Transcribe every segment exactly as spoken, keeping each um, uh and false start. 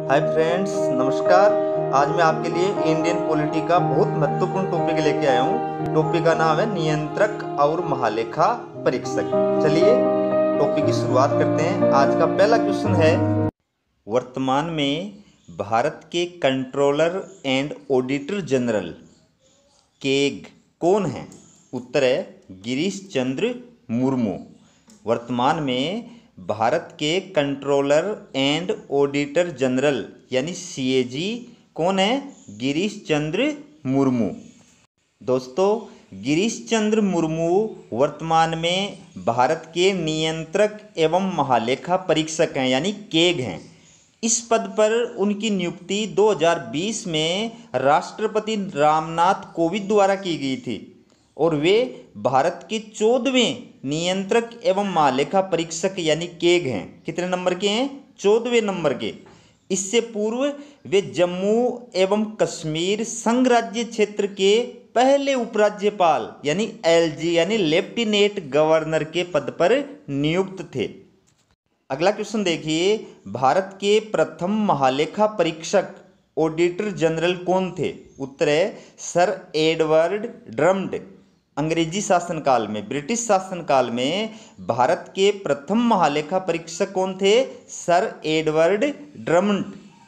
Hi friends, नमस्कार। आज मैं आपके लिए इंडियन पॉलिटी का बहुत महत्वपूर्ण टॉपिक लेके आया हूँ। टॉपिक का नाम है नियंत्रक और महालेखा परीक्षक। चलिए टॉपिक की शुरुआत करते हैं। आज का पहला क्वेश्चन है, वर्तमान में भारत के controller and auditor general CAG कौन है? उत्तर है गिरीश चंद्र मुर्मू। वर्तमान में भारत के कंट्रोलर एंड ऑडिटर जनरल यानी सीएजी कौन है? गिरीश चंद्र मुर्मू। दोस्तों, गिरीश चंद्र मुर्मू वर्तमान में भारत के नियंत्रक एवं महालेखा परीक्षक हैं यानी केग हैं। इस पद पर उनकी नियुक्ति दो हज़ार बीस में राष्ट्रपति रामनाथ कोविंद द्वारा की गई थी और वे भारत के चौदहवें नियंत्रक एवं महालेखा परीक्षक यानी केग हैं। कितने नंबर के हैं? चौदहवें नंबर के। इससे पूर्व वे जम्मू एवं कश्मीर संघ राज्य क्षेत्र के पहले उपराज्यपाल यानी एलजी यानी लेफ्टिनेंट गवर्नर के पद पर नियुक्त थे। अगला क्वेश्चन देखिए, भारत के प्रथम महालेखा परीक्षक ऑडिटर जनरल कौन थे? उत्तर है सर एडवर्ड ड्रमंड। अंग्रेजी शासनकाल में, ब्रिटिश शासनकाल में भारत के प्रथम महालेखा परीक्षक कौन थे? Sir Edward Drummond.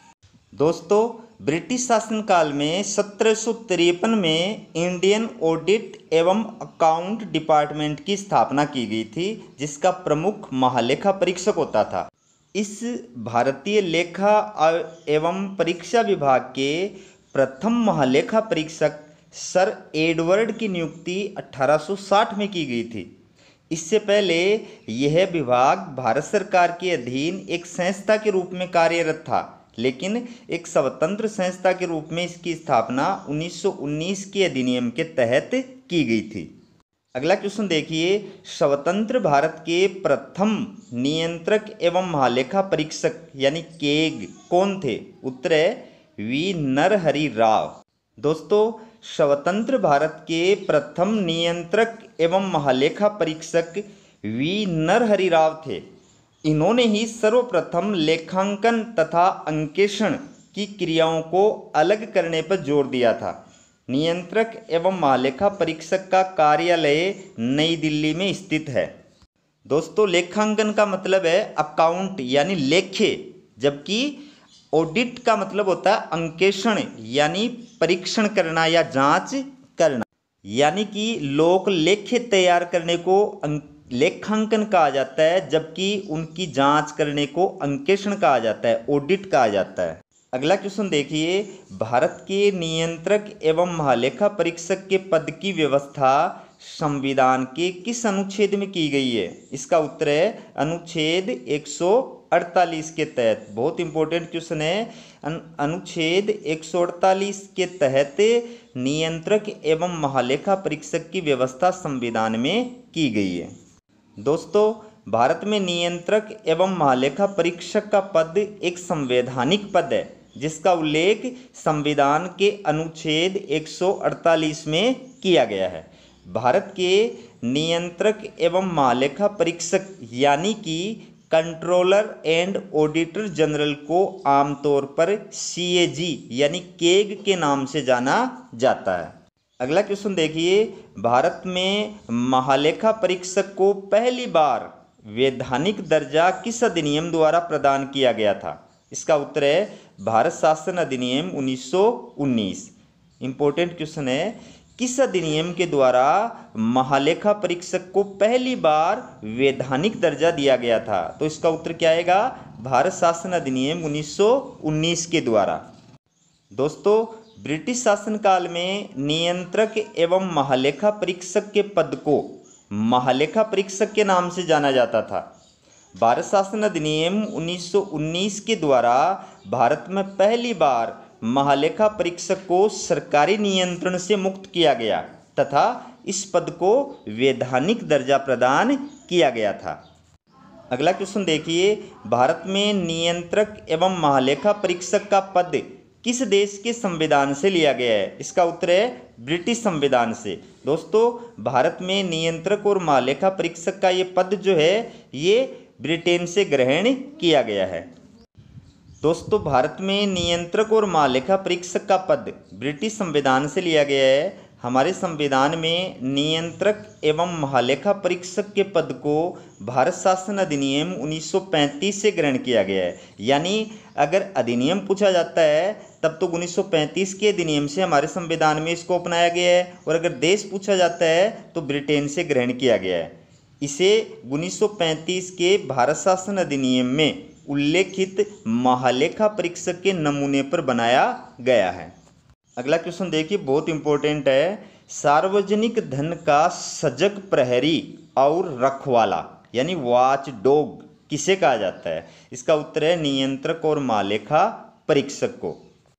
दोस्तों, ब्रिटिश शासनकाल में सत्रह सौ तिरपन में इंडियन ऑडिट एवं अकाउंट डिपार्टमेंट की स्थापना की गई थी, जिसका प्रमुख महालेखा परीक्षक होता था। इस भारतीय लेखा एवं परीक्षा विभाग के प्रथम महालेखा परीक्षक सर एडवर्ड की नियुक्ति अठारह सौ साठ में की गई थी। इससे पहले यह विभाग भारत सरकार के अधीन एक संस्था के रूप में कार्यरत था, लेकिन एक स्वतंत्र संस्था के रूप में इसकी स्थापना उन्नीस सौ उन्नीस के अधिनियम के तहत की गई थी। अगला क्वेश्चन देखिए, स्वतंत्र भारत के प्रथम नियंत्रक एवं महालेखा परीक्षक यानी केग कौन थे? उत्तर है वी नरहरि राव। दोस्तों, स्वतंत्र भारत के प्रथम नियंत्रक एवं महालेखा परीक्षक वी नरहरि राव थे। इन्होंने ही सर्वप्रथम लेखांकन तथा अंकेक्षण की क्रियाओं को अलग करने पर जोर दिया था। नियंत्रक एवं महालेखा परीक्षक का कार्यालय नई दिल्ली में स्थित है। दोस्तों, लेखांकन का मतलब है अकाउंट यानी लेखे, जबकि ऑडिट का मतलब होता है अंकेक्षण यानी परीक्षण करना या जांच करना, यानी कि लोक लेखे तैयार करने को लेखांकन कहा जाता है, जबकि उनकी जांच करने को अंकेक्षण कहा जाता है, ऑडिट कहा जाता है। अगला क्वेश्चन देखिए, भारत के नियंत्रक एवं महालेखा परीक्षक के पद की व्यवस्था संविधान के किस अनुच्छेद में की गई है? इसका उत्तर है अनुच्छेद एक सौ अड़तालीस के तहत। बहुत इंपॉर्टेंट क्वेश्चन है। अनुच्छेद एक सौ अड़तालीस के तहत नियंत्रक एवं महालेखा परीक्षक की व्यवस्था संविधान में की गई है। दोस्तों, भारत में नियंत्रक एवं महालेखा परीक्षक का पद एक संवैधानिक पद है, जिसका उल्लेख संविधान के अनुच्छेद एक सौ अड़तालीस में किया गया है। भारत के नियंत्रक एवं महालेखा परीक्षक यानी कि कंट्रोलर एंड ऑडिटर जनरल को आमतौर पर सीएजी यानी केग के नाम से जाना जाता है। अगला क्वेश्चन देखिए, भारत में महालेखा परीक्षक को पहली बार वैधानिक दर्जा किस अधिनियम द्वारा प्रदान किया गया था? इसका उत्तर है भारत शासन अधिनियम उन्नीस सौ उन्नीस। इंपॉर्टेंट क्वेश्चन है, किस अधिनियम के द्वारा महालेखा परीक्षक को पहली बार वैधानिक दर्जा दिया गया था? तो इसका उत्तर क्या आएगा? भारत शासन अधिनियम उन्नीस सौ उन्नीस के द्वारा। दोस्तों, ब्रिटिश शासनकाल में नियंत्रक एवं महालेखा परीक्षक के पद को महालेखा परीक्षक के नाम से जाना जाता था। भारत शासन अधिनियम उन्नीस सौ उन्नीस के द्वारा भारत में पहली बार महालेखा परीक्षक को सरकारी नियंत्रण से मुक्त किया गया तथा इस पद को वैधानिक दर्जा प्रदान किया गया था। अगला क्वेश्चन देखिए, भारत में नियंत्रक एवं महालेखा परीक्षक का पद किस देश के संविधान से लिया गया है? इसका उत्तर है ब्रिटिश संविधान से। दोस्तों, भारत में नियंत्रक और महालेखा परीक्षक का ये पद जो है ये ब्रिटेन से ग्रहण किया गया है। दोस्तों, भारत में नियंत्रक और महालेखा परीक्षक का पद ब्रिटिश संविधान से लिया गया है। हमारे संविधान में नियंत्रक एवं महालेखा परीक्षक के पद को भारत शासन अधिनियम उन्नीस सौ पैंतीस से ग्रहण किया गया है। यानी अगर अधिनियम पूछा जाता है तब तो उन्नीस सौ पैंतीस के अधिनियम से हमारे संविधान में इसको अपनाया गया है, और अगर देश पूछा जाता है तो ब्रिटेन से ग्रहण किया गया है। इसे उन्नीस सौ पैंतीस के भारत शासन अधिनियम में उल्लेखित महालेखा परीक्षक के नमूने पर बनाया गया है। अगला क्वेश्चन देखिए, बहुत इंपॉर्टेंट है। सार्वजनिक धन का सजग प्रहरी और रखवाला यानी वॉच डॉग किसे कहा जाता है? इसका उत्तर है नियंत्रक और महालेखा परीक्षक को।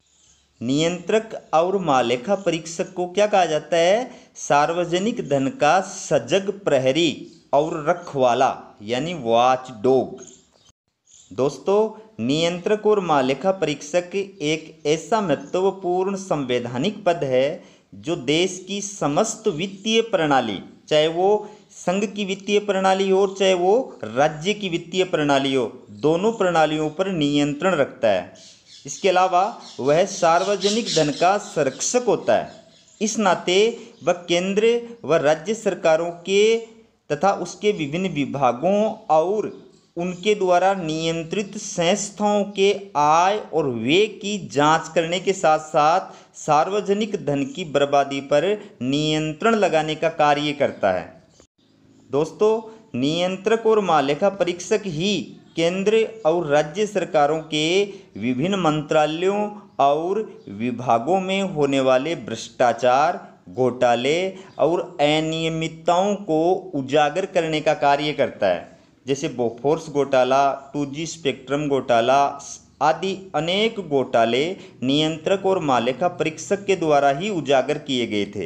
नियंत्रक और महालेखा परीक्षक को क्या कहा जाता है? सार्वजनिक धन का सजग प्रहरी और रखवाला यानी वॉच डॉग। दोस्तों, नियंत्रक और महालेखा परीक्षक एक ऐसा महत्वपूर्ण संवैधानिक पद है जो देश की समस्त वित्तीय प्रणाली, चाहे वो संघ की वित्तीय प्रणाली हो चाहे वो राज्य की वित्तीय प्रणाली हो, दोनों प्रणालियों पर नियंत्रण रखता है। इसके अलावा वह सार्वजनिक धन का संरक्षक होता है। इस नाते वह केंद्र व राज्य सरकारों के तथा उसके विभिन्न विभागों और उनके द्वारा नियंत्रित संस्थाओं के आय और व्यय की जांच करने के साथ साथ सार्वजनिक धन की बर्बादी पर नियंत्रण लगाने का कार्य करता है। दोस्तों, नियंत्रक और महालेखा परीक्षक ही केंद्र और राज्य सरकारों के विभिन्न मंत्रालयों और विभागों में होने वाले भ्रष्टाचार, घोटाले और अनियमितताओं को उजागर करने का कार्य करता है। जैसे बोफोर्स घोटाला, टू जी स्पेक्ट्रम घोटाला आदि अनेक घोटाले नियंत्रक और महालेखा परीक्षक के द्वारा ही उजागर किए गए थे।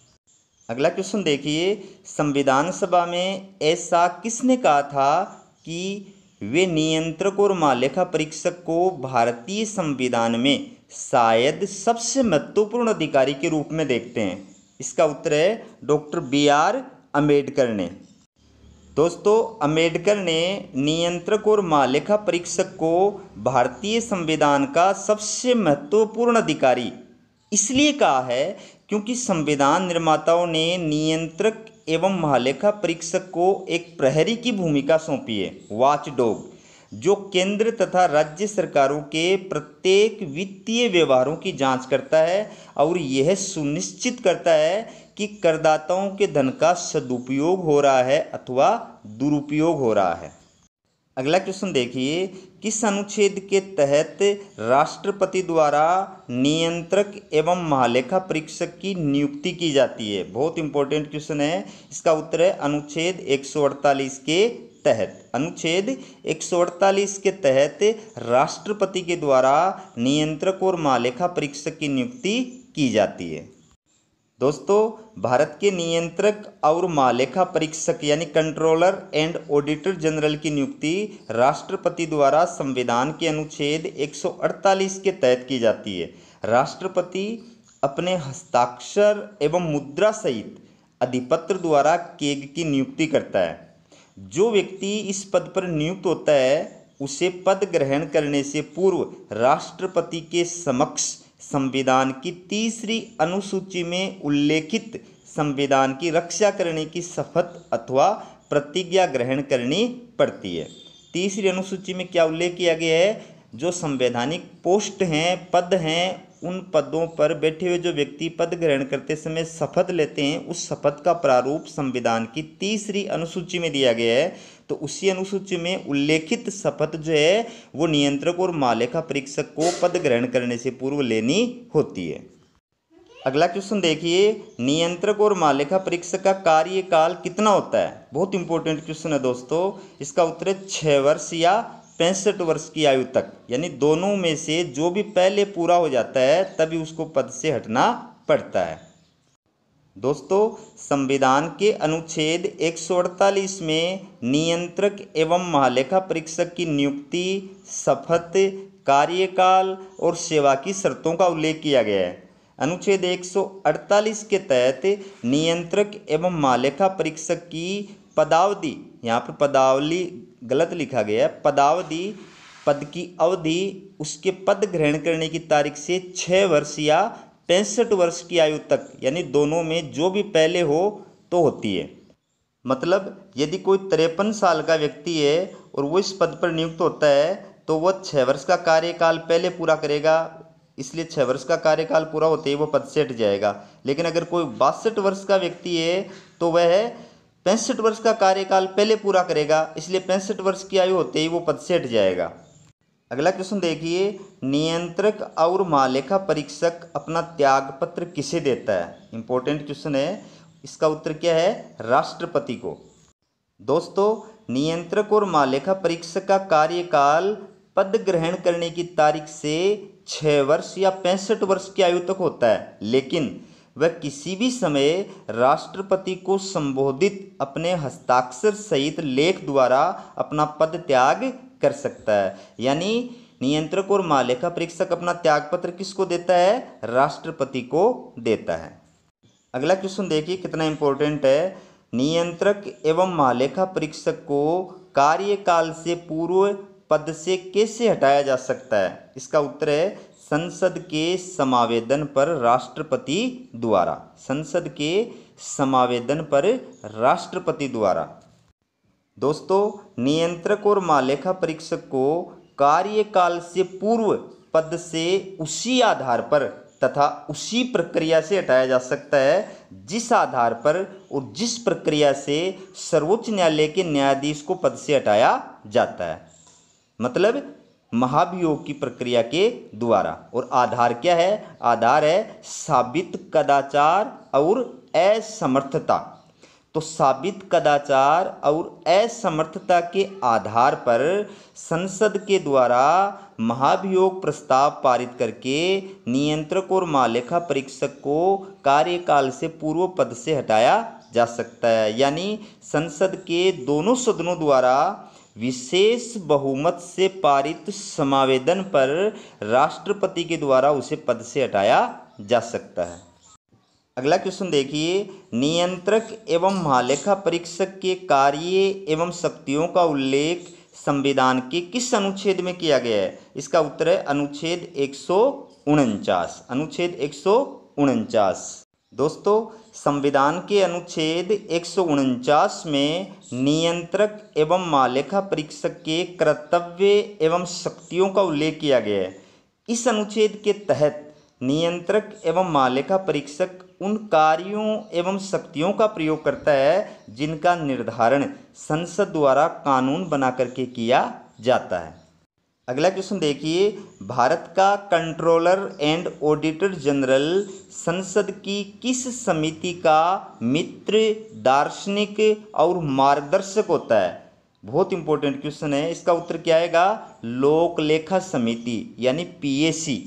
अगला क्वेश्चन देखिए, संविधान सभा में ऐसा किसने कहा था कि वे नियंत्रक और महालेखा परीक्षक को भारतीय संविधान में शायद सबसे महत्वपूर्ण अधिकारी के रूप में देखते हैं? इसका उत्तर है डॉक्टर बी आर अम्बेडकर ने। दोस्तों, अम्बेडकर ने नियंत्रक और महालेखा परीक्षक को भारतीय संविधान का सबसे महत्वपूर्ण अधिकारी इसलिए कहा है क्योंकि संविधान निर्माताओं ने नियंत्रक एवं महालेखा परीक्षक को एक प्रहरी की भूमिका सौंपी है, वॉच डॉग, जो केंद्र तथा राज्य सरकारों के प्रत्येक वित्तीय व्यवहारों की जांच करता है और यह सुनिश्चित करता है कि करदाताओं के धन का सदुपयोग हो रहा है अथवा दुरुपयोग हो रहा है। अगला क्वेश्चन देखिए, किस अनुच्छेद के तहत राष्ट्रपति द्वारा नियंत्रक एवं महालेखा परीक्षक की नियुक्ति की जाती है? बहुत इंपॉर्टेंट क्वेश्चन है। इसका उत्तर है अनुच्छेद एक सौ अड़तालीस के तहत। अनुच्छेद एक सौ अड़तालीस के तहत राष्ट्रपति के द्वारा नियंत्रक और महालेखा परीक्षक की नियुक्ति की जाती है। दोस्तों, भारत के नियंत्रक और महालेखा परीक्षक यानी कंट्रोलर एंड ऑडिटर जनरल की नियुक्ति राष्ट्रपति द्वारा संविधान के अनुच्छेद एक सौ अड़तालीस के तहत की जाती है। राष्ट्रपति अपने हस्ताक्षर एवं मुद्रा सहित अधिपत्र द्वारा केग की नियुक्ति करता है। जो व्यक्ति इस पद पर नियुक्त होता है उसे पद ग्रहण करने से पूर्व राष्ट्रपति के समक्ष संविधान की तीसरी अनुसूची में उल्लेखित संविधान की रक्षा करने की शपथ अथवा प्रतिज्ञा ग्रहण करनी पड़ती है। तीसरी अनुसूची में क्या उल्लेख किया गया है? जो संवैधानिक पोस्ट हैं, पद हैं, उन पदों पर बैठे हुए जो व्यक्ति पद ग्रहण करते समय शपथ लेते हैं, उस शपथ का प्रारूप संविधान की तीसरी अनुसूची में दिया गया है। तो उसी अनुसूची में उल्लेखित शपथ जो है वो नियंत्रक और महालेखा परीक्षक को पद ग्रहण करने से पूर्व लेनी होती है। अगला क्वेश्चन देखिए, नियंत्रक और महालेखा परीक्षक का कार्यकाल कितना होता है? बहुत इंपॉर्टेंट क्वेश्चन है दोस्तों। इसका उत्तर है छः वर्ष या पैंसठ वर्ष की आयु तक, यानी दोनों में से जो भी पहले पूरा हो जाता है तभी उसको पद से हटना पड़ता है। दोस्तों, संविधान के अनुच्छेद एक सौ अड़तालीस में नियंत्रक एवं महालेखा परीक्षक की नियुक्ति, शपथ, कार्यकाल और सेवा की शर्तों का उल्लेख किया गया है। अनुच्छेद एक सौ अड़तालीस के तहत नियंत्रक एवं महालेखा परीक्षक की पदावधि, यहाँ पर पदावली गलत लिखा गया है, पदावधि पद की अवधि उसके पद ग्रहण करने की तारीख से छः वर्ष या पैंसठ वर्ष की आयु तक, यानी दोनों में जो भी पहले हो तो होती है। मतलब यदि कोई तिरपन साल का व्यक्ति है और वो इस पद पर नियुक्त होता है तो वह छः वर्ष का कार्यकाल पहले पूरा करेगा, इसलिए छः वर्ष का कार्यकाल पूरा होते ही वो पद से हट जाएगा। लेकिन अगर कोई बासठ वर्ष का व्यक्ति है तो वह पैंसठ वर्ष का कार्यकाल पहले पूरा करेगा, इसलिए पैंसठ वर्ष की आयु होते ही वो पद से हट जाएगा। अगला क्वेश्चन देखिए, नियंत्रक और महालेखा परीक्षक अपना त्यागपत्र किसे देता है? इंपॉर्टेंट क्वेश्चन है। इसका उत्तर क्या है? राष्ट्रपति को। दोस्तों, नियंत्रक और महालेखा परीक्षक का कार्यकाल पद ग्रहण करने की तारीख से छः वर्ष या पैंसठ वर्ष की आयु तक होता है, लेकिन वह किसी भी समय राष्ट्रपति को संबोधित अपने हस्ताक्षर सहित लेख द्वारा अपना पद त्याग कर सकता है। यानी नियंत्रक और महालेखा परीक्षक अपना त्यागपत्र किसको देता है? राष्ट्रपति को देता है। अगला क्वेश्चन देखिए कितना इंपॉर्टेंट है। नियंत्रक एवं महालेखा परीक्षक को कार्यकाल से पूर्व पद से कैसे हटाया जा सकता है? इसका उत्तर है संसद के समावेदन पर राष्ट्रपति द्वारा। संसद के समावेदन पर राष्ट्रपति द्वारा। दोस्तों, नियंत्रक और महालेखा परीक्षक को कार्यकाल से पूर्व पद से उसी आधार पर तथा उसी प्रक्रिया से हटाया जा सकता है जिस आधार पर और जिस प्रक्रिया से सर्वोच्च न्यायालय के न्यायाधीश को पद से हटाया जाता है। मतलब महाभियोग की प्रक्रिया के द्वारा। और आधार क्या है? आधार है साबित कदाचार और असमर्थता। तो साबित कदाचार और असमर्थता के आधार पर संसद के द्वारा महाभियोग प्रस्ताव पारित करके नियंत्रक और महालेखा परीक्षक को कार्यकाल से पूर्व पद से हटाया जा सकता है। यानी संसद के दोनों सदनों द्वारा विशेष बहुमत से पारित समावेदन पर राष्ट्रपति के द्वारा उसे पद से हटाया जा सकता है। अगला क्वेश्चन देखिए, नियंत्रक एवं महालेखा परीक्षक के कार्य एवं शक्तियों का उल्लेख संविधान के किस अनुच्छेद में किया गया है? इसका उत्तर है अनुच्छेद एक सौ उनचास। अनुच्छेद एक सौ उनचास। दोस्तों, संविधान के अनुच्छेद एक सौ उनचास में नियंत्रक एवं महालेखा परीक्षक के कर्तव्य एवं शक्तियों का उल्लेख किया गया है। इस अनुच्छेद के तहत नियंत्रक एवं महालेखा परीक्षक उन कार्यों एवं शक्तियों का प्रयोग करता है जिनका निर्धारण संसद द्वारा कानून बना करके किया जाता है। अगला क्वेश्चन देखिए, भारत का कंट्रोलर एंड ऑडिटर जनरल संसद की किस समिति का मित्र, दार्शनिक और मार्गदर्शक होता है? बहुत इंपॉर्टेंट क्वेश्चन है। इसका उत्तर क्या आएगा? लोक लेखा समिति यानी पी ए सी।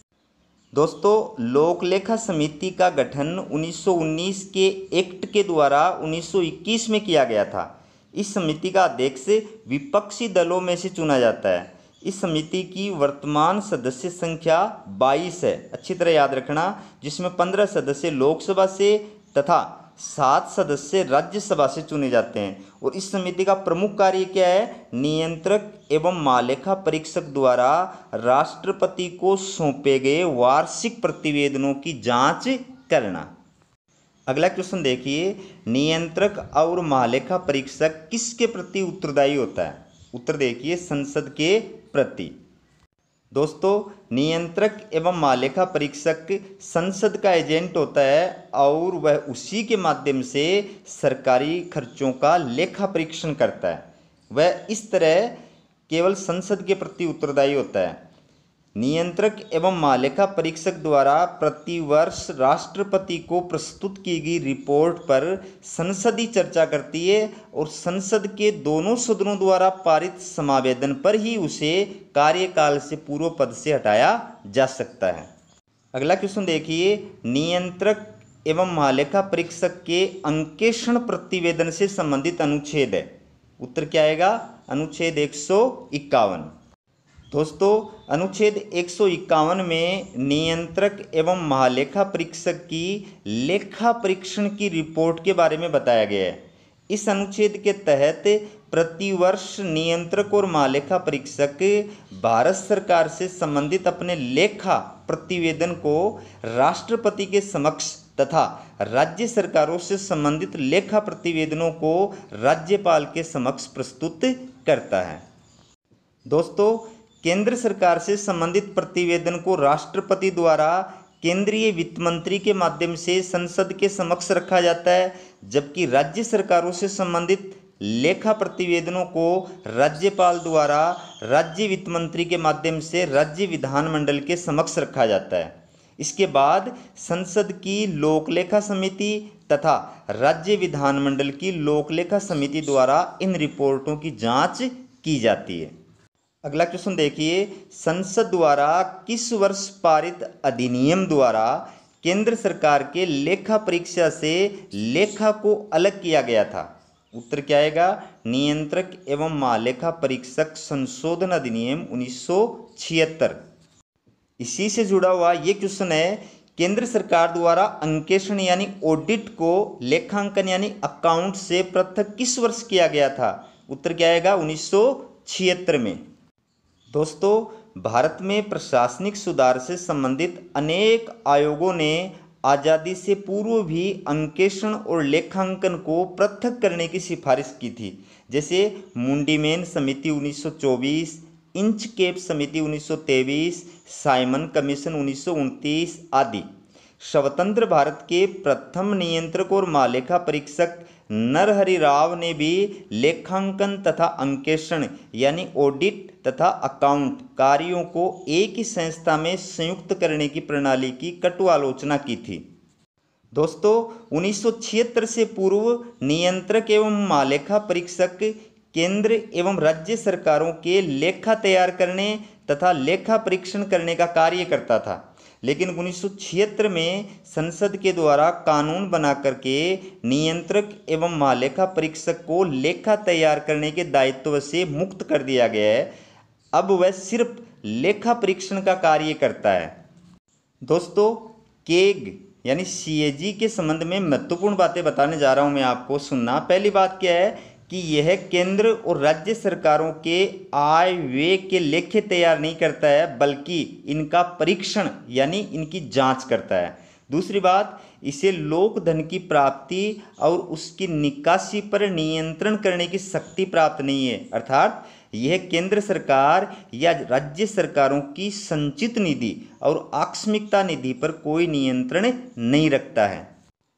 दोस्तों, लोक लेखा समिति का गठन उन्नीस सौ उन्नीस के एक्ट के द्वारा उन्नीस सौ इक्कीस में किया गया था। इस समिति का अध्यक्ष विपक्षी दलों में से चुना जाता है। इस समिति की वर्तमान सदस्य संख्या बाईस है, अच्छी तरह याद रखना, जिसमें पंद्रह सदस्य लोकसभा से तथा सात सदस्य राज्यसभा से चुने जाते हैं। और इस समिति का प्रमुख कार्य क्या है? नियंत्रक एवं महालेखा परीक्षक द्वारा राष्ट्रपति को सौंपे गए वार्षिक प्रतिवेदनों की जांच करना। अगला क्वेश्चन देखिए, नियंत्रक और महालेखा परीक्षक किसके प्रति उत्तरदायी होता है? उत्तर देखिए, संसद के प्रति। दोस्तों, नियंत्रक एवं महालेखा परीक्षक संसद का एजेंट होता है और वह उसी के माध्यम से सरकारी खर्चों का लेखा परीक्षण करता है। वह इस तरह केवल संसद के प्रति उत्तरदायी होता है। नियंत्रक एवं महालेखा परीक्षक द्वारा प्रतिवर्ष राष्ट्रपति को प्रस्तुत की गई रिपोर्ट पर संसदीय चर्चा करती है और संसद के दोनों सदनों द्वारा पारित समावेदन पर ही उसे कार्यकाल से पूर्व पद से हटाया जा सकता है। अगला क्वेश्चन देखिए, नियंत्रक एवं महालेखा परीक्षक के अंकेक्षण प्रतिवेदन से संबंधित अनुच्छेद है। उत्तर क्या आएगा? अनुच्छेद एक सौ इक्यावन। दोस्तों, अनुच्छेद एक सौ इक्यावन में नियंत्रक एवं महालेखा परीक्षक की लेखा परीक्षण की रिपोर्ट के बारे में बताया गया है। इस अनुच्छेद के तहत प्रतिवर्ष नियंत्रक और महालेखा परीक्षक भारत सरकार से संबंधित अपने लेखा प्रतिवेदन को राष्ट्रपति के समक्ष तथा राज्य सरकारों से संबंधित लेखा प्रतिवेदनों को राज्यपाल के समक्ष प्रस्तुत करता है। दोस्तों, केंद्र सरकार से संबंधित प्रतिवेदन को राष्ट्रपति द्वारा केंद्रीय वित्त मंत्री के माध्यम से संसद के समक्ष रखा जाता है, जबकि राज्य सरकारों से संबंधित लेखा प्रतिवेदनों को राज्यपाल द्वारा राज्य वित्त मंत्री के माध्यम से राज्य विधानमंडल के समक्ष रखा जाता है। इसके बाद संसद की लोकलेखा समिति तथा राज्य विधानमंडल की लोकलेखा समिति द्वारा इन रिपोर्टों की जांच की जाती है। अगला क्वेश्चन देखिए, संसद द्वारा किस वर्ष पारित अधिनियम द्वारा केंद्र सरकार के लेखा परीक्षा से लेखा को अलग किया गया था? उत्तर क्या आएगा? नियंत्रक एवं महालेखा परीक्षक संशोधन अधिनियम उन्नीस सौ छिहत्तर। इसी से जुड़ा हुआ ये क्वेश्चन है, केंद्र सरकार द्वारा अंकेक्षण यानी ऑडिट को लेखांकन यानी अकाउंट से पृथक किस वर्ष किया गया था? उत्तर क्या आएगा? उन्नीस सौ छिहत्तर में। दोस्तों, भारत में प्रशासनिक सुधार से संबंधित अनेक आयोगों ने आज़ादी से पूर्व भी अंकेक्षण और लेखांकन को पृथक करने की सिफारिश की थी, जैसे मुंडीमेन समिति उन्नीस सौ चौबीस, इंचकेप समिति उन्नीस सौ तेईस, साइमन कमीशन उन्नीस सौ उनतीस आदि। स्वतंत्र भारत के प्रथम नियंत्रक और महालेखा परीक्षक नरहरि राव ने भी लेखांकन तथा अंकेक्षण यानी ऑडिट तथा अकाउंट कार्यों को एक ही संस्था में संयुक्त करने की प्रणाली की कटु आलोचना की थी। दोस्तों, उन्नीस सौ छिहत्तर से पूर्व नियंत्रक एवं महालेखा परीक्षक केंद्र एवं राज्य सरकारों के लेखा तैयार करने तथा लेखा परीक्षण करने का कार्य करता था, लेकिन उन्नीस सौ छिहत्तर में संसद के द्वारा कानून बना करके नियंत्रक एवं महालेखा परीक्षक को लेखा तैयार करने के दायित्व से मुक्त कर दिया गया है। अब वह सिर्फ लेखा परीक्षण का कार्य करता है। दोस्तों, केग यानी सीएजी के संबंध में महत्वपूर्ण बातें बताने जा रहा हूं मैं आपको, सुनना। पहली बात क्या है कि यह केंद्र और राज्य सरकारों के आय व्यय के लेखे तैयार नहीं करता है, बल्कि इनका परीक्षण यानी इनकी जांच करता है। दूसरी बात, इसे लोक धन की प्राप्ति और उसकी निकासी पर नियंत्रण करने की शक्ति प्राप्त नहीं है, अर्थात यह केंद्र सरकार या राज्य सरकारों की संचित निधि और आकस्मिकता निधि पर कोई नियंत्रण नहीं रखता है।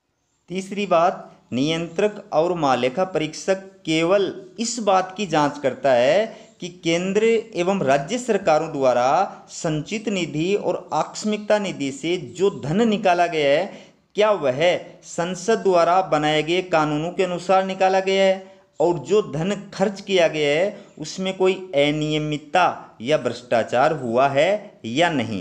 तीसरी बात, नियंत्रक और महालेखा परीक्षक केवल इस बात की जांच करता है कि केंद्र एवं राज्य सरकारों द्वारा संचित निधि और आकस्मिकता निधि से जो धन निकाला गया है, क्या वह संसद द्वारा बनाए गए कानूनों के अनुसार निकाला गया है, और जो धन खर्च किया गया है उसमें कोई अनियमितता या भ्रष्टाचार हुआ है या नहीं।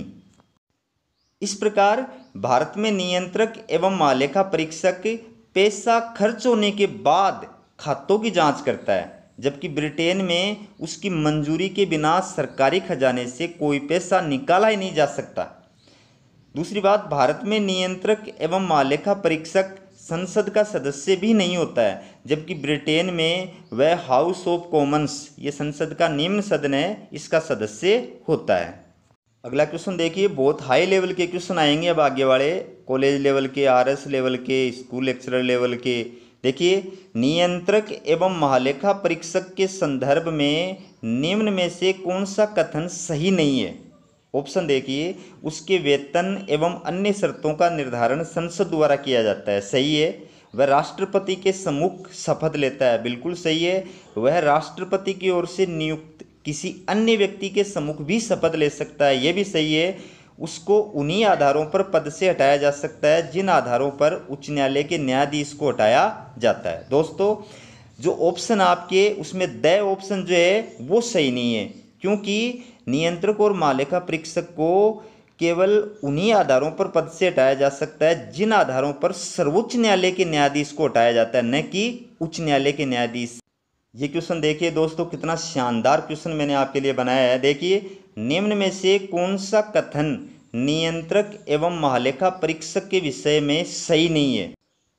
इस प्रकार भारत में नियंत्रक एवं महालेखा परीक्षक पैसा खर्च होने के बाद खातों की जांच करता है, जबकि ब्रिटेन में उसकी मंजूरी के बिना सरकारी खजाने से कोई पैसा निकाला ही नहीं जा सकता। दूसरी बात, भारत में नियंत्रक एवं महालेखा परीक्षक संसद का सदस्य भी नहीं होता है, जबकि ब्रिटेन में वह हाउस ऑफ कॉमन्स, ये संसद का निम्न सदन है, इसका सदस्य होता है। अगला क्वेश्चन देखिए, बहुत हाई लेवल के क्वेश्चन आएंगे अब आगे वाले, कॉलेज लेवल के, आरएस लेवल के, स्कूल लेक्चरर लेवल के। देखिए, नियंत्रक एवं महालेखा परीक्षक के संदर्भ में निम्न में से कौन सा कथन सही नहीं है? ऑप्शन देखिए, उसके वेतन एवं अन्य शर्तों का निर्धारण संसद द्वारा किया जाता है, सही है। वह राष्ट्रपति के सम्मुख शपथ लेता है, बिल्कुल सही है। वह राष्ट्रपति की ओर से नियुक्त किसी अन्य व्यक्ति के सम्मुख भी शपथ ले सकता है, यह भी सही है। उसको उन्हीं आधारों पर पद से हटाया जा सकता है जिन आधारों पर उच्च न्यायालय के न्यायाधीश को हटाया जाता है। दोस्तों, जो ऑप्शन आपके उसमें द ऑप्शन जो है वो सही नहीं है, क्योंकि नियंत्रक और महालेखा परीक्षक को केवल उन्हीं आधारों पर पद से हटाया जा सकता है जिन आधारों पर सर्वोच्च न्यायालय के न्यायाधीश को हटाया जाता है, न कि उच्च न्यायालय के न्यायाधीश। ये क्वेश्चन देखिए दोस्तों, कितना शानदार क्वेश्चन मैंने आपके लिए बनाया है। देखिए, निम्न में से कौन सा कथन नियंत्रक एवं महालेखा परीक्षक के विषय में सही नहीं है?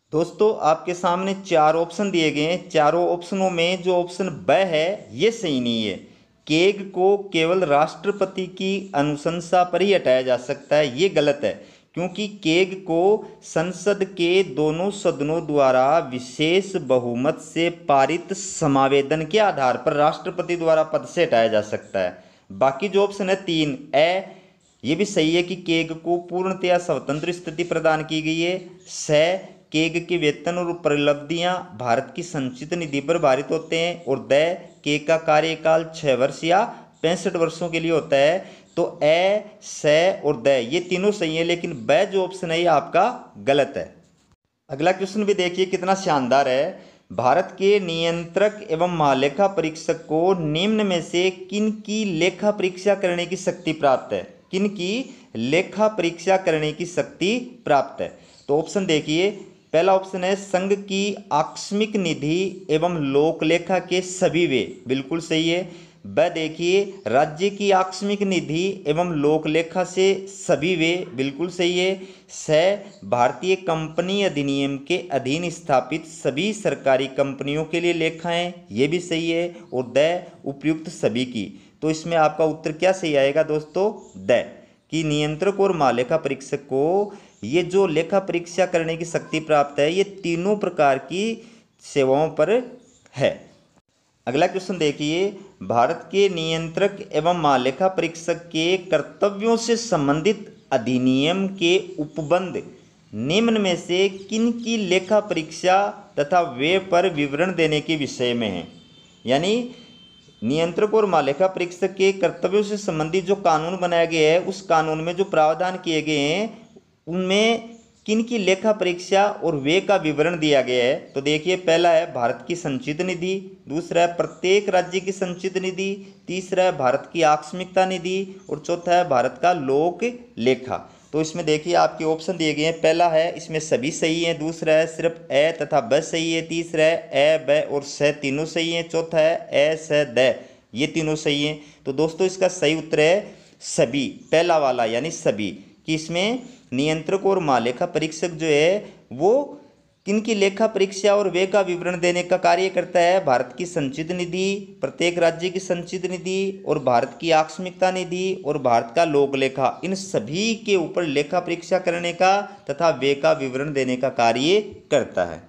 दोस्तों आपके सामने चार ऑप्शन दिए गए हैं। चारों ऑप्शनों में जो ऑप्शन ब है ये सही नहीं है। केग को केवल राष्ट्रपति की अनुशंसा पर ही हटाया जा सकता है, ये गलत है, क्योंकि केग को संसद के दोनों सदनों द्वारा विशेष बहुमत से पारित समावेदन के आधार पर राष्ट्रपति द्वारा पद से हटाया जा सकता है। बाकी जो ऑप्शन है तीन ए, ये भी सही है कि केग को पूर्णतया स्वतंत्र स्थिति प्रदान की गई है। स, केग के वेतन और उपलब्धियां भारत की संचित निधि पर भारित होते हैं। और द, केग का कार्यकाल छः वर्ष या पैंसठ वर्षों के लिए होता है। तो ए, स और द ये तीनों सही है, लेकिन ब जो ऑप्शन है ये आपका गलत है। अगला क्वेश्चन भी देखिए कितना शानदार है। भारत के नियंत्रक एवं महालेखा परीक्षक को निम्न में से किन की लेखा परीक्षा करने की शक्ति प्राप्त है? किन की लेखा परीक्षा करने की शक्ति प्राप्त है? तो ऑप्शन देखिए, पहला ऑप्शन है संघ की आकस्मिक निधि एवं लोक लेखा के सभी वे, बिल्कुल सही है। ब देखिए, राज्य की आकस्मिक निधि एवं लोक लेखा से सभी वे, बिल्कुल सही है। स, भारतीय कंपनी अधिनियम के अधीन स्थापित सभी सरकारी कंपनियों के लिए लेखाएं, ये भी सही है। और द, उपयुक्त सभी की। तो इसमें आपका उत्तर क्या सही आएगा दोस्तों? द, कि नियंत्रक और महालेखा परीक्षक को ये जो लेखा परीक्षा करने की शक्ति प्राप्त है ये तीनों प्रकार की सेवाओं पर है। अगला क्वेश्चन देखिए, भारत के नियंत्रक एवं महालेखा परीक्षक के कर्तव्यों से संबंधित अधिनियम के उपबंध निम्न में से किन की लेखा परीक्षा तथा वे पर विवरण देने के विषय में है? यानी नियंत्रक और महालेखा परीक्षक के कर्तव्यों से संबंधित जो कानून बनाया गया है उस कानून में जो प्रावधान किए गए हैं उनमें किन की लेखा परीक्षा और वे का विवरण दिया गया है। तो देखिए, पहला है भारत की संचित निधि, दूसरा है प्रत्येक राज्य की संचित निधि, तीसरा है भारत की आकस्मिकता निधि और चौथा है भारत का लोक लेखा। तो इसमें देखिए आपके ऑप्शन दिए गए हैं। पहला है इसमें सभी सही हैं, दूसरा है सिर्फ ए तथा ब सही है, तीसरा है ए, ब और स तीनों सही हैं, चौथा है ए, स, द ये तीनों सही हैं। तो दोस्तों इसका सही उत्तर है सभी, पहला वाला यानी सभी, कि इसमें नियंत्रक और महालेखा परीक्षक जो है वो किनकी लेखा परीक्षा और वे का विवरण देने का कार्य करता है? भारत की संचित निधि, प्रत्येक राज्य की संचित निधि और भारत की आकस्मिकता निधि और भारत का लोक लेखा, इन सभी के ऊपर लेखा परीक्षा करने का तथा वे का विवरण देने का कार्य करता है।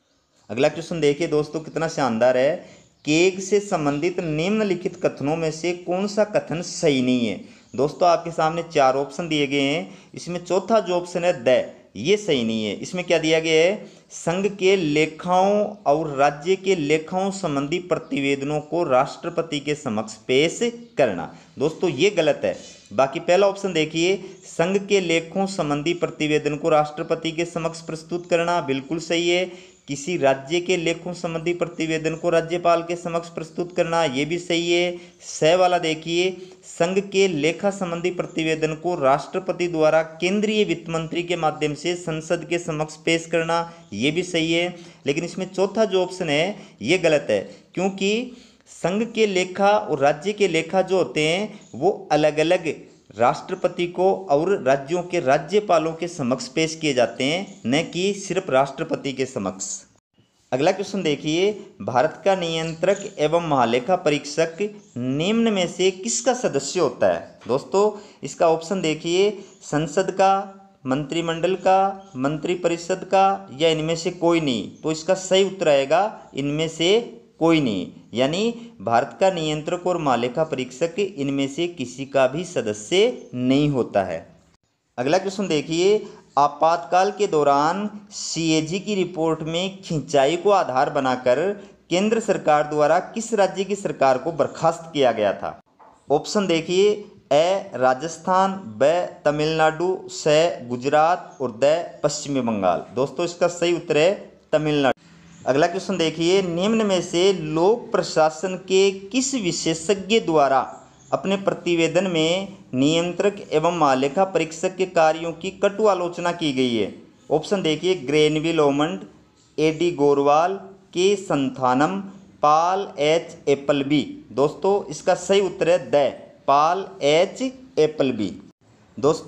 अगला क्वेश्चन देखिए दोस्तों कितना शानदार है। केग से संबंधित निम्नलिखित कथनों में से कौन सा कथन सही नहीं है? दोस्तों आपके सामने चार ऑप्शन दिए गए हैं, इसमें चौथा जो ऑप्शन है द ये सही नहीं है। इसमें क्या दिया गया है? संघ के लेखाओं और राज्य के लेखाओं संबंधी प्रतिवेदनों को राष्ट्रपति के समक्ष पेश करना। दोस्तों ये गलत है। बाकी पहला ऑप्शन देखिए, संघ के लेखों संबंधी प्रतिवेदन को राष्ट्रपति के समक्ष प्रस्तुत करना, बिल्कुल सही है। किसी राज्य के लेखों संबंधी प्रतिवेदन को राज्यपाल के समक्ष प्रस्तुत करना, ये भी सही है। स वाला देखिए, संघ के लेखा संबंधी प्रतिवेदन को राष्ट्रपति द्वारा केंद्रीय वित्त मंत्री के माध्यम से संसद के समक्ष पेश करना, ये भी सही है। लेकिन इसमें चौथा जो ऑप्शन है ये गलत है, क्योंकि संघ के लेखा और राज्य के लेखा जो होते हैं वो अलग अलग राष्ट्रपति को और राज्यों के राज्यपालों के समक्ष पेश किए जाते हैं, न कि सिर्फ राष्ट्रपति के समक्ष। अगला क्वेश्चन देखिए, भारत का नियंत्रक एवं महालेखा परीक्षक निम्न में से किसका सदस्य होता है? दोस्तों इसका ऑप्शन देखिए, संसद का, मंत्रिमंडल का, मंत्रिपरिषद का या इनमें से कोई नहीं। तो इसका सही उत्तर आएगा इनमें से कोई नहीं, यानी भारत का नियंत्रक और महालेखा परीक्षक इनमें से किसी का भी सदस्य नहीं होता है। अगला क्वेश्चन देखिए, आपातकाल के दौरान सीएजी की रिपोर्ट में खिंचाई को आधार बनाकर केंद्र सरकार द्वारा किस राज्य की सरकार को बर्खास्त किया गया था? ऑप्शन देखिए, ए राजस्थान, ब तमिलनाडु, स गुजरात और द पश्चिमी बंगाल। दोस्तों इसका सही उत्तर है तमिलनाडु। अगला क्वेश्चन देखिए, निम्न में से लोक प्रशासन के किस विशेषज्ञ द्वारा अपने प्रतिवेदन में नियंत्रक एवं महालेखा परीक्षक के कार्यों की कटु आलोचना की गई है? ऑप्शन देखिए, ग्रेनविल ओमंड, ए डी गोरवाल, के संथानम, पाल एच एप्पलबी। दोस्तों इसका सही उत्तर है द पाल एच एप्पलबी। दोस्तों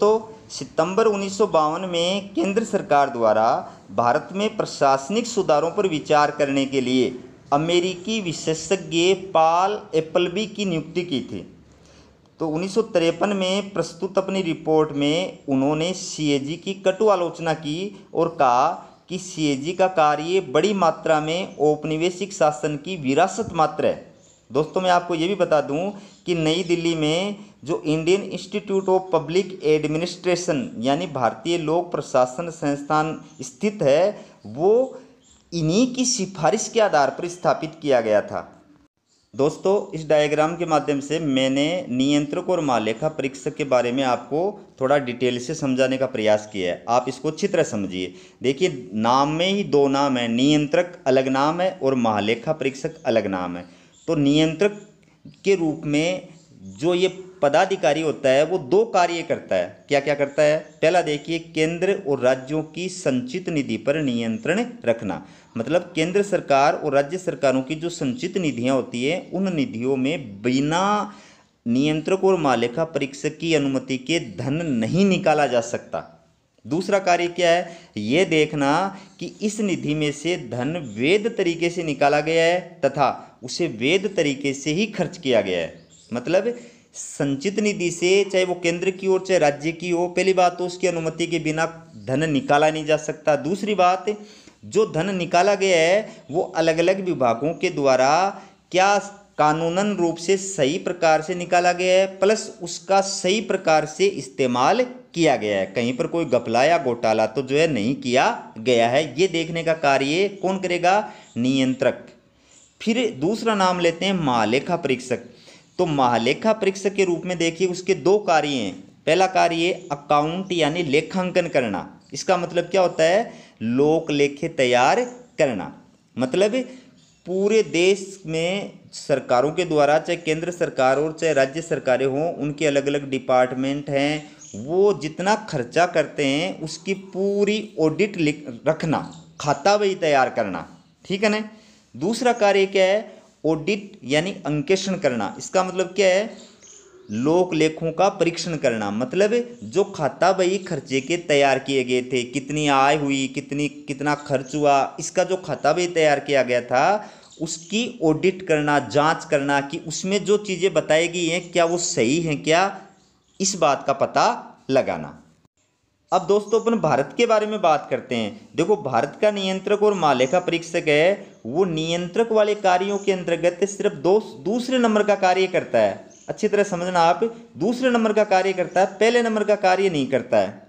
सितंबर उन्नीस सौ बावन में केंद्र सरकार द्वारा भारत में प्रशासनिक सुधारों पर विचार करने के लिए अमेरिकी विशेषज्ञ पॉल एप्पलबी की नियुक्ति की थी। तो उन्नीस सौ तिरपन में प्रस्तुत अपनी रिपोर्ट में उन्होंने सीएजी की कटु आलोचना की और कहा कि सीएजी का कार्य बड़ी मात्रा में औपनिवेशिक शासन की विरासत मात्र है। दोस्तों, मैं आपको ये भी बता दूं कि नई दिल्ली में जो Indian Institute of Public Administration यानी भारतीय लोक प्रशासन संस्थान स्थित है, वो इन्हीं की सिफारिश के आधार पर स्थापित किया गया था। दोस्तों, इस डायग्राम के माध्यम से मैंने नियंत्रक और महालेखा परीक्षक के बारे में आपको थोड़ा डिटेल से समझाने का प्रयास किया है। आप इसको अच्छी तरह समझिए। देखिए, नाम में ही दो नाम है, नियंत्रक अलग नाम है और महालेखा परीक्षक अलग नाम है। तो नियंत्रक के रूप में जो ये पदाधिकारी होता है वो दो कार्य करता है। क्या क्या करता है? पहला देखिए, केंद्र और राज्यों की संचित निधि पर नियंत्रण रखना। मतलब केंद्र सरकार और राज्य सरकारों की जो संचित निधियां होती हैं, उन निधियों में बिना नियंत्रक और महालेखा परीक्षक की अनुमति के धन नहीं निकाला जा सकता। दूसरा कार्य क्या है? ये देखना कि इस निधि में से धन वैध तरीके से निकाला गया है तथा उसे वैध तरीके से ही खर्च किया गया है। मतलब संचित निधि से, चाहे वो केंद्र की ओर चाहे राज्य की हो, पहली बात तो उसकी अनुमति के बिना धन निकाला नहीं जा सकता। दूसरी बात, जो धन निकाला गया है वो अलग अलग विभागों के द्वारा क्या कानूनन रूप से सही प्रकार से निकाला गया है, प्लस उसका सही प्रकार से इस्तेमाल किया गया है। कहीं पर कोई घपला या घोटाला तो जो है नहीं किया गया है। ये देखने का कार्य कौन करेगा? नियंत्रक। फिर दूसरा नाम लेते हैं महालेखा परीक्षक। तो महालेखा परीक्षक के रूप में देखिए उसके दो कार्य हैं। पहला कार्य अकाउंट यानी लेखांकन करना। इसका मतलब क्या होता है? लोक लेखे तैयार करना। मतलब पूरे देश में सरकारों के द्वारा, चाहे केंद्र सरकार और चाहे राज्य सरकारें हों, उनके अलग अलग डिपार्टमेंट हैं, वो जितना खर्चा करते हैं उसकी पूरी ऑडिट लिख रखना, खाता बही तैयार करना। ठीक है ना? दूसरा कार्य क्या है? ऑडिट यानी अंकेक्षण करना। इसका मतलब क्या है? लोक लेखों का परीक्षण करना। मतलब जो खाता बही खर्चे के तैयार किए गए थे, कितनी आय हुई, कितनी कितना खर्च हुआ, इसका जो खाता बही तैयार किया गया था उसकी ऑडिट करना, जांच करना कि उसमें जो चीज़ें बताई गई हैं क्या वो सही हैं क्या, इस बात का पता लगाना। अब दोस्तों अपन भारत के बारे में बात करते हैं। देखो, भारत का नियंत्रक और महालेखा परीक्षक है, वो नियंत्रक वाले कार्यों के अंतर्गत सिर्फ दो दूसरे नंबर का कार्य करता है। अच्छी तरह समझना आप, दूसरे नंबर का कार्य करता है, पहले नंबर का कार्य नहीं करता है।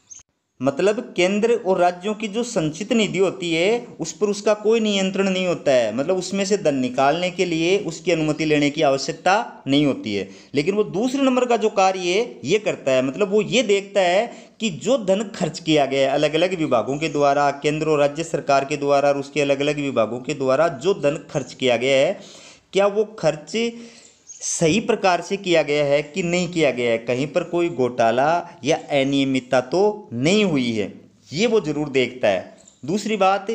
मतलब केंद्र और राज्यों की जो संचित निधि होती है उस पर उसका कोई नियंत्रण नहीं होता है। मतलब उसमें से धन निकालने के लिए उसकी अनुमति लेने की आवश्यकता नहीं होती है। लेकिन वो दूसरे नंबर का जो कार्य है ये करता है। मतलब वो ये देखता है कि जो धन खर्च किया गया है अलग अलग विभागों के द्वारा, केंद्र और राज्य सरकार के द्वारा और उसके अलग अलग विभागों के द्वारा जो धन खर्च किया गया है, क्या वो खर्च सही प्रकार से किया गया है कि नहीं किया गया है, कहीं पर कोई घोटाला या अनियमितता तो नहीं हुई है, ये वो जरूर देखता है। दूसरी बात,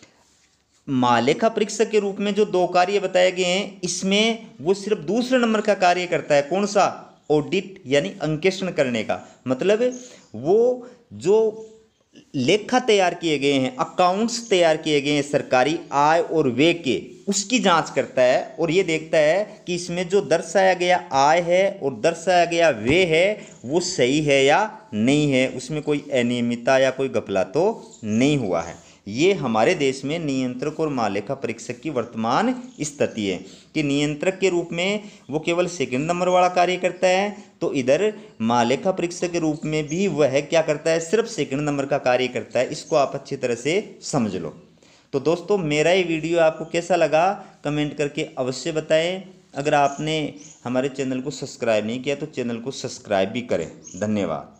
महालेखा परीक्षक के रूप में जो दो कार्य बताए गए हैं इसमें वो सिर्फ दूसरे नंबर का कार्य करता है। कौन सा? ऑडिट यानी अंकेक्षण करने का। मतलब वो जो लेखा तैयार किए गए हैं, अकाउंट्स तैयार किए गए हैं सरकारी आय और व्यय के, उसकी जांच करता है और ये देखता है कि इसमें जो दर्शाया गया आय है और दर्शाया गया व्यय है वो सही है या नहीं है, उसमें कोई अनियमितता या कोई घपला तो नहीं हुआ है। ये हमारे देश में नियंत्रक और महालेखा परीक्षक की वर्तमान स्थिति है कि नियंत्रक के रूप में वो केवल सेकंड नंबर वाला कार्य करता है, तो इधर महालेखा परीक्षक के रूप में भी वह क्या करता है? सिर्फ सेकंड नंबर का कार्य करता है। इसको आप अच्छी तरह से समझ लो। तो दोस्तों, मेरा ये वीडियो आपको कैसा लगा कमेंट करके अवश्य बताएं। अगर आपने हमारे चैनल को सब्सक्राइब नहीं किया तो चैनल को सब्सक्राइब भी करें। धन्यवाद।